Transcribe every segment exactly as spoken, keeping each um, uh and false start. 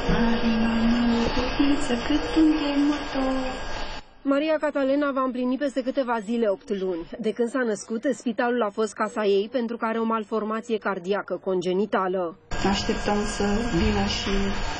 Are mama o cutiță cât un motor. Maria Catalina va împlini peste câteva zile opt luni. De când s-a născut, spitalul a fost casa ei pentru că are o malformație cardiacă congenitală. Așteptăm să vină și,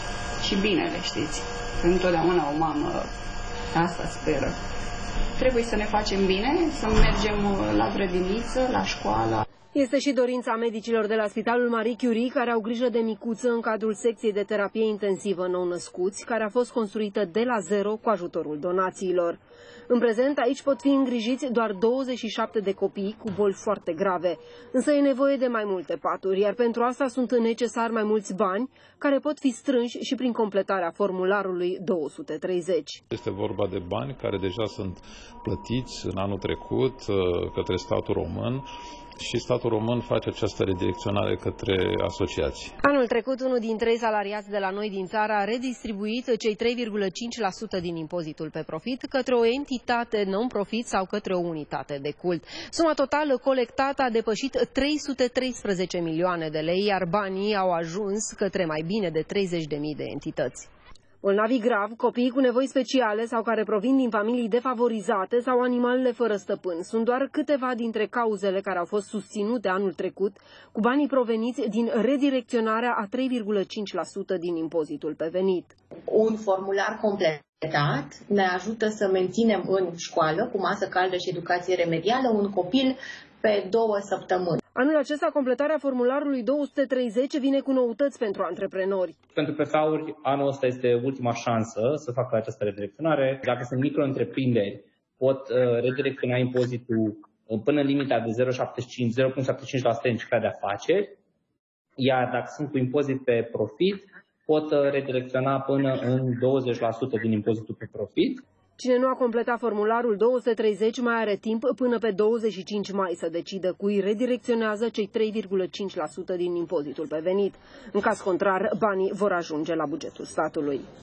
și binele, știți. Întotdeauna o mamă asta speră. Trebuie să ne facem bine, să mergem la grădiniță, la școală. Este și dorința medicilor de la Spitalul Marie Curie, care au grijă de micuță în cadrul secției de terapie intensivă nou-născuți, care a fost construită de la zero cu ajutorul donațiilor. În prezent, aici pot fi îngrijiți doar douăzeci și șapte de copii cu boli foarte grave, însă e nevoie de mai multe paturi, iar pentru asta sunt necesari mai mulți bani, care pot fi strânși și prin completarea formularului două sute treizeci. Este vorba de bani care deja sunt plătiți în anul trecut către statul român, și statul român face această redirecționare către asociații. Anul trecut, unul din trei salariați de la noi din țară a redistribuit cei trei virgulă cinci la sută din impozitul pe profit către o entitate non-profit sau către o unitate de cult. Suma totală colectată a depășit trei sute treisprezece milioane de lei, iar banii au ajuns către mai bine de treizeci de mii de entități. Bolnavii grav, copiii cu nevoi speciale sau care provin din familii defavorizate sau animalele fără stăpân sunt doar câteva dintre cauzele care au fost susținute anul trecut cu banii proveniți din redirecționarea a trei virgulă cinci la sută din impozitul pe venit. Un formular completat ne ajută să menținem în școală, cu masă caldă și educație remedială, un copil pe două săptămâni. Anul acesta, completarea formularului două sute treizeci vine cu noutăți pentru antreprenori. Pentru P F-uri, anul ăsta este ultima șansă să facă această redirecționare. Dacă sunt micro-întreprinderi, pot uh, redirecționa impozitul până în limita de zero virgulă șaptezeci și cinci, zero virgulă șaptezeci și cinci la sută în cifra de afaceri, iar dacă sunt cu impozit pe profit, pot uh, redirecționa până în douăzeci la sută din impozitul pe profit. Cine nu a completat formularul două sute treizeci mai are timp până pe douăzeci și cinci mai să decidă cui redirecționează cei trei virgulă cinci la sută din impozitul pe venit. În caz contrar, banii vor ajunge la bugetul statului.